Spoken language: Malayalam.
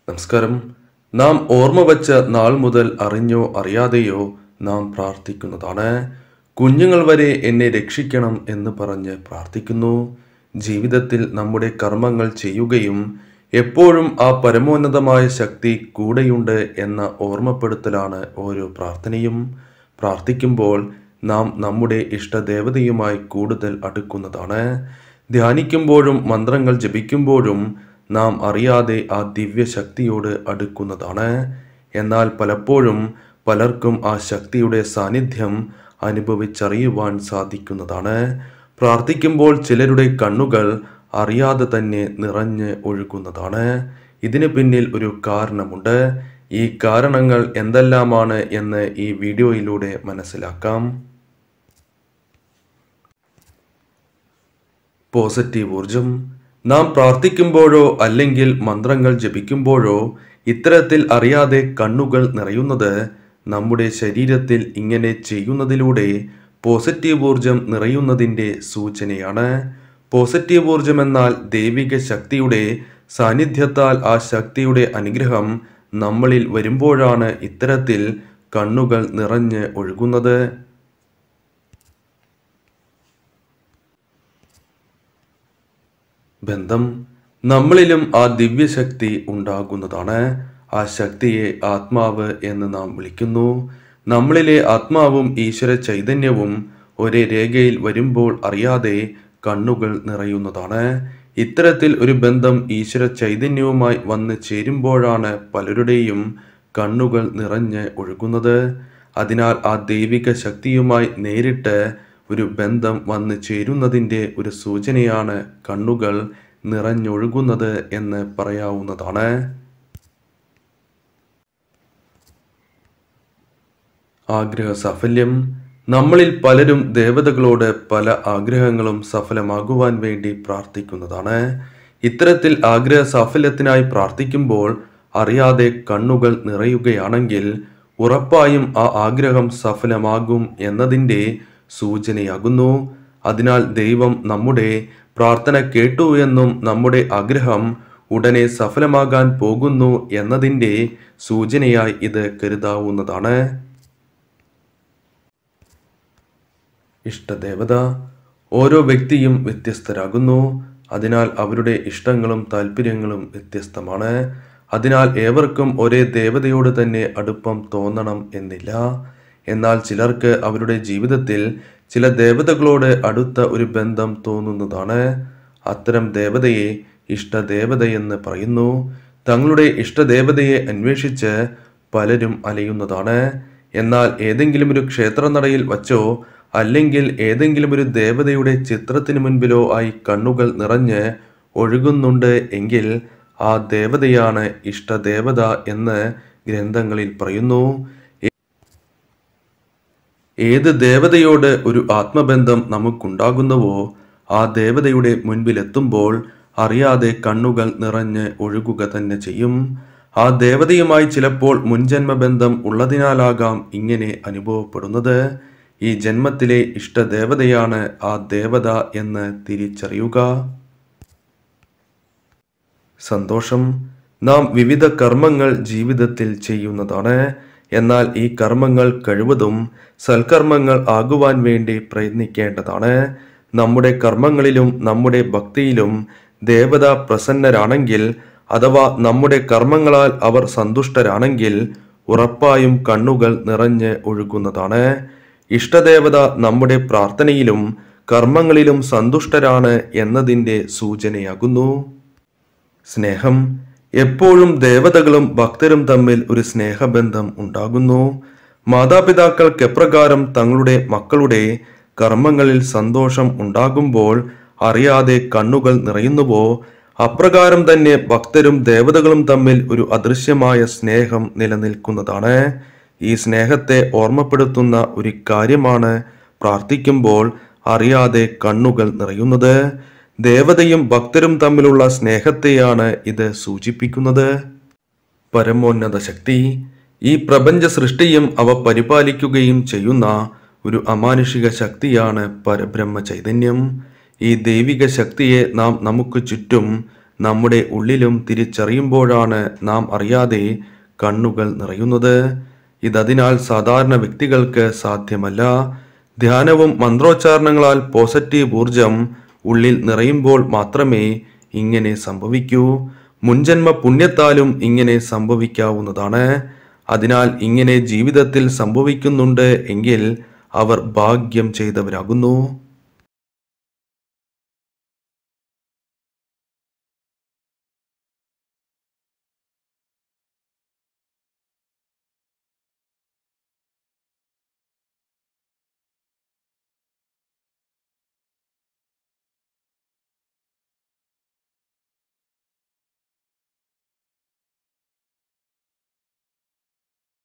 നമസ്കാരം. നാം ഓർമ്മ വച്ച നാൾ മുതൽ അറിഞ്ഞോ അറിയാതെയോ നാം പ്രാർത്ഥിക്കുന്നതാണ്. കുഞ്ഞുങ്ങൾ വരെ എന്നെ രക്ഷിക്കണം എന്ന് പറഞ്ഞ് പ്രാർത്ഥിക്കുന്നു. ജീവിതത്തിൽ നമ്മുടെ കർമ്മങ്ങൾ ചെയ്യുകയും എപ്പോഴും ആ പരമോന്നതമായ ശക്തി കൂടെയുണ്ട് എന്ന ഓർമ്മപ്പെടുത്തലാണ് ഓരോ പ്രാർത്ഥനയും. പ്രാർത്ഥിക്കുമ്പോൾ നാം നമ്മുടെ ഇഷ്ടദേവതയുമായി കൂടുതൽ അടുക്കുന്നതാണ്. ധ്യാനിക്കുമ്പോഴും മന്ത്രങ്ങൾ ജപിക്കുമ്പോഴും നാം അറിയാതെ ആ ദിവ്യശക്തിയോട് അടുക്കുന്നതാണ്. എന്നാൽ പലപ്പോഴും പലർക്കും ആ ശക്തിയുടെ സാന്നിധ്യം അനുഭവിച്ചറിയുവാൻ സാധിക്കുന്നതാണ്. പ്രാർത്ഥിക്കുമ്പോൾ ചിലരുടെ കണ്ണുകൾ അറിയാതെ തന്നെ നിറഞ്ഞ് ഒഴുകുന്നതാണ്. ഇതിന് പിന്നിൽ ഒരു കാരണമുണ്ട്. ഈ കാരണങ്ങൾ എന്തെല്ലാമാണ് എന്ന് ഈ വീഡിയോയിലൂടെ മനസ്സിലാക്കാം. പോസിറ്റീവ് ഊർജം. നാം പ്രാർത്ഥിക്കുമ്പോഴോ അല്ലെങ്കിൽ മന്ത്രങ്ങൾ ജപിക്കുമ്പോഴോ ഇത്തരത്തിൽ അറിയാതെ കണ്ണുകൾ നിറയുന്നത് നമ്മുടെ ശരീരത്തിൽ ഇങ്ങനെ ചെയ്യുന്നതിലൂടെ പോസിറ്റീവ് ഊർജം നിറയുന്നതിൻ്റെ സൂചനയാണ്. പോസിറ്റീവ് ഊർജം എന്നാൽ ദൈവിക ശക്തിയുടെ സാന്നിധ്യത്താൽ ആ ശക്തിയുടെ അനുഗ്രഹം നമ്മളിൽ വരുമ്പോഴാണ് ഇത്തരത്തിൽ കണ്ണുകൾ നിറഞ്ഞ് ഒഴുകുന്നത്. ബന്ധം. നമ്മളിലും ആ ദിവ്യശക്തി ഉണ്ടാകുന്നതാണ്. ആ ശക്തിയെ ആത്മാവ് എന്ന് നാം വിളിക്കുന്നു. നമ്മളിലെ ആത്മാവും ഈശ്വര ചൈതന്യവും ഒരേ രേഖയിൽ വരുമ്പോൾ അറിയാതെ കണ്ണുകൾ നിറയുന്നതാണ്. ഇത്തരത്തിൽ ഒരു ബന്ധം ഈശ്വര ചൈതന്യവുമായി വന്ന് ചേരുമ്പോഴാണ് പലരുടെയും കണ്ണുകൾ നിറഞ്ഞ് ഒഴുകുന്നത്. അതിനാൽ ആ ദൈവിക ശക്തിയുമായി നേരിട്ട് ഒരു ബന്ധം വന്നു ചേരുന്നതിൻ്റെ ഒരു സൂചനയാണ് കണ്ണുകൾ നിറഞ്ഞൊഴുകുന്നത് എന്ന് പറയാവുന്നതാണ്. ആഗ്രഹ സാഫല്യം. നമ്മളിൽ പലരും ദേവതകളോട് പല ആഗ്രഹങ്ങളും സഫലമാകുവാൻ വേണ്ടി പ്രാർത്ഥിക്കുന്നതാണ്. ഇത്തരത്തിൽ ആഗ്രഹ സാഫല്യത്തിനായി പ്രാർത്ഥിക്കുമ്പോൾ അറിയാതെ കണ്ണുകൾ നിറയുകയാണെങ്കിൽ ഉറപ്പായും ആ ആഗ്രഹം സഫലമാകും എന്നതിൻ്റെ സൂചനയാകുന്നു. അതിനാൽ ദൈവം നമ്മുടെ പ്രാർത്ഥന കേട്ടു എന്നും നമ്മുടെ ആഗ്രഹം ഉടനെ സഫലമാകാൻ പോകുന്നു എന്നതിൻ്റെ സൂചനയായി ഇത് കരുതാവുന്നതാണ്. ഇഷ്ടദേവത. ഓരോ വ്യക്തിയും വ്യത്യസ്തരാകുന്നു. അതിനാൽ അവരുടെ ഇഷ്ടങ്ങളും താല്പര്യങ്ങളും വ്യത്യസ്തമാണ്. അതിനാൽ ഏവർക്കും ഒരേ ദേവതയോട് തന്നെ അടുപ്പം തോന്നണം എന്നില്ല. എന്നാൽ ചിലർക്ക് അവരുടെ ജീവിതത്തിൽ ചില ദേവതകളോട് അടുത്ത ഒരു ബന്ധം തോന്നുന്നതാണ്. അത്തരം ദേവതയെ ഇഷ്ടദേവതയെന്ന് പറയുന്നു. തങ്ങളുടെ ഇഷ്ടദേവതയെ അന്വേഷിച്ച് പലരും അലയുന്നതാണ്. എന്നാൽ ഏതെങ്കിലും ഒരു ക്ഷേത്രനടയിൽ വച്ചോ അല്ലെങ്കിൽ ഏതെങ്കിലും ഒരു ദേവതയുടെ ചിത്രത്തിന് മുൻപിലോ ആയി കണ്ണുകൾ നിറഞ്ഞ് ഒഴുകുന്നുണ്ട് എങ്കിൽ ആ ദേവതയാണ് ഇഷ്ടദേവത എന്ന് ഗ്രന്ഥങ്ങളിൽ പറയുന്നു. ഏത് ദേവതയോട് ഒരു ആത്മബന്ധം നമുക്കുണ്ടാകുന്നുവോ ആ ദേവതയുടെ മുൻപിലെത്തുമ്പോൾ അറിയാതെ കണ്ണുകൾ നിറഞ്ഞ് ഒഴുകുക തന്നെ ചെയ്യും. ആ ദേവതയുമായി ചിലപ്പോൾ മുൻജന്മബന്ധം ഉള്ളതിനാലാകാം ഇങ്ങനെ അനുഭവപ്പെടുന്നത്. ഈ ജന്മത്തിലെ ഇഷ്ടദേവതയാണ് ആ ദേവത എന്ന് തിരിച്ചറിയുക. സന്തോഷം. നാം വിവിധ കർമ്മങ്ങൾ ജീവിതത്തിൽ ചെയ്യുന്നതാണ്. എന്നാൽ ഈ കർമ്മങ്ങൾ കഴിവതും സൽക്കർമ്മങ്ങൾ ആകുവാൻ വേണ്ടി പ്രയത്നിക്കേണ്ടതാണ്. നമ്മുടെ കർമ്മങ്ങളിലും നമ്മുടെ ഭക്തിയിലും ദേവത പ്രസന്നരാണെങ്കിൽ അഥവാ നമ്മുടെ കർമ്മങ്ങളാൽ അവർ സന്തുഷ്ടരാണെങ്കിൽ ഉറപ്പായും കണ്ണുകൾ നിറഞ്ഞ് ഒഴുകുന്നതാണ്. ഇഷ്ടദേവത നമ്മുടെ പ്രാർത്ഥനയിലും കർമ്മങ്ങളിലും സന്തുഷ്ടരാണ് എന്നതിൻ്റെ സൂചനയാകുന്നു. സ്നേഹം. എപ്പോഴും ദേവതകളും ഭക്തരും തമ്മിൽ ഒരു സ്നേഹബന്ധം ഉണ്ടാകുന്നു. മാതാപിതാക്കൾക്ക് എപ്രകാരം തങ്ങളുടെ മക്കളുടെ കർമ്മങ്ങളിൽ സന്തോഷം ഉണ്ടാകുമ്പോൾ അറിയാതെ കണ്ണുകൾ നിറയുന്നുവോ അപ്രകാരം തന്നെ ഭക്തരും ദേവതകളും തമ്മിൽ ഒരു അദൃശ്യമായ സ്നേഹം നിലനിൽക്കുന്നതാണ്. ഈ സ്നേഹത്തെ ഓർമ്മപ്പെടുത്തുന്ന ഒരു കാര്യമാണ് പ്രാർത്ഥിക്കുമ്പോൾ അറിയാതെ കണ്ണുകൾ നിറയുന്നത്. ദേവതയും ഭക്തരും തമ്മിലുള്ള സ്നേഹത്തെയാണ് ഇത് സൂചിപ്പിക്കുന്നത്. പരമോന്നത ശക്തി. ഈ പ്രപഞ്ച സൃഷ്ടിയും അവ പരിപാലിക്കുകയും ചെയ്യുന്ന ഒരു അമാനുഷിക ശക്തിയാണ് പരബ്രഹ്മ ചൈതന്യം. ഈ ദൈവിക ശക്തിയെ നാം നമുക്ക് ചുറ്റും നമ്മുടെ ഉള്ളിലും തിരിച്ചറിയുമ്പോഴാണ് നാം അറിയാതെ കണ്ണുകൾ നിറയുന്നത്. ഇതതിനാൽ സാധാരണ വ്യക്തികൾക്ക് സാധ്യമല്ല. ധ്യാനവും മന്ത്രോച്ചാരണങ്ങളാൽ പോസിറ്റീവ് ഊർജം ഉള്ളിൽ നിറയുമ്പോൾ മാത്രമേ ഇങ്ങനെ സംഭവിക്കൂ. മുൻജന്മ പുണ്യത്താലും ഇങ്ങനെ സംഭവിക്കാവുന്നതാണ്. അതിനാൽ ഇങ്ങനെ ജീവിതത്തിൽ സംഭവിക്കുന്നുണ്ട് എങ്കിൽ അവർ ഭാഗ്യം ചെയ്തവരാകുന്നു.